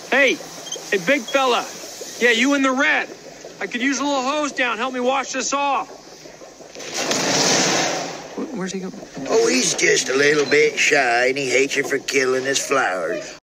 Hey, big fella. Yeah, you in the red. I could use a little hose down. Help me wash this off. Where's he going? Oh, he's just a little bit shy, and he hates you for killing his flowers.